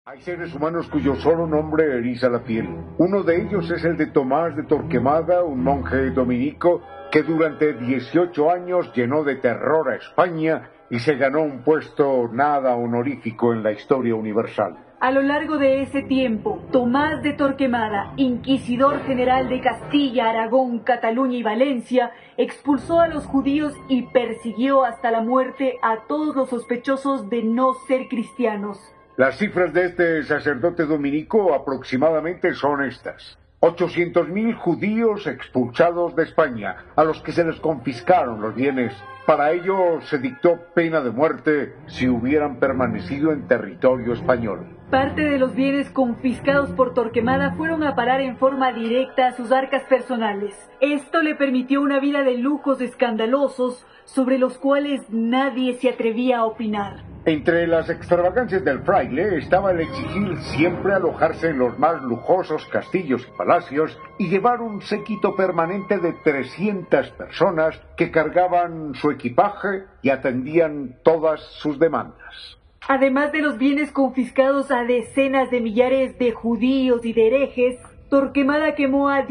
Hay seres humanos cuyo solo nombre eriza la piel. Uno de ellos es el de Tomás de Torquemada, un monje dominico que durante 18 años llenó de terror a España y se ganó un puesto nada honorífico en la historia universal. A lo largo de ese tiempo, Tomás de Torquemada, inquisidor general de Castilla, Aragón, Cataluña y Valencia, expulsó a los judíos y persiguió hasta la muerte a todos los sospechosos de no ser cristianos. Las cifras de este sacerdote dominico aproximadamente son estas: 800.000 judíos expulsados de España, a los que se les confiscaron los bienes. Para ello se dictó pena de muerte si hubieran permanecido en territorio español. Parte de los bienes confiscados por Torquemada fueron a parar en forma directa a sus arcas personales. Esto le permitió una vida de lujos escandalosos sobre los cuales nadie se atrevía a opinar. Entre las extravagancias del fraile estaba el exigir siempre alojarse en los más lujosos castillos y palacios y llevar un séquito permanente de 300 personas que cargaban su equipaje y atendían todas sus demandas. Además de los bienes confiscados a decenas de millares de judíos y de herejes, Torquemada quemó a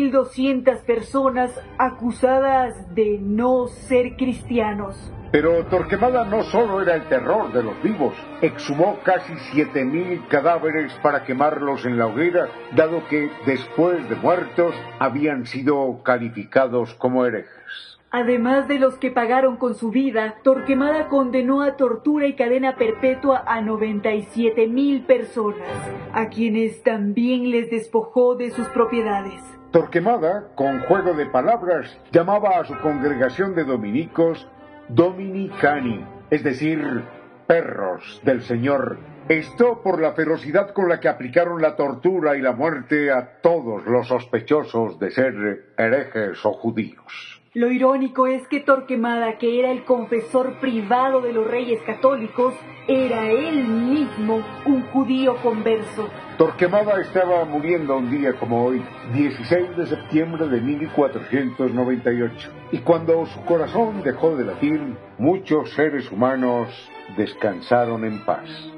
10.200 personas acusadas de no ser cristianos. Pero Torquemada no solo era el terror de los vivos, exhumó casi 7.000 cadáveres para quemarlos en la hoguera, dado que después de muertos habían sido calificados como herejes. Además de los que pagaron con su vida, Torquemada condenó a tortura y cadena perpetua a 97.000 personas, a quienes también les despojó de sus propiedades. Torquemada, con juego de palabras, llamaba a su congregación de dominicos Dominicani, es decir, perros del Señor. Esto por la ferocidad con la que aplicaron la tortura y la muerte a todos los sospechosos de ser herejes o judíos. Lo irónico es que Torquemada, que era el confesor privado de los reyes católicos, era él mismo un judío converso. Torquemada estaba muriendo un día como hoy, 16 de septiembre de 1498, y cuando su corazón dejó de latir, muchos seres humanos descansaron en paz.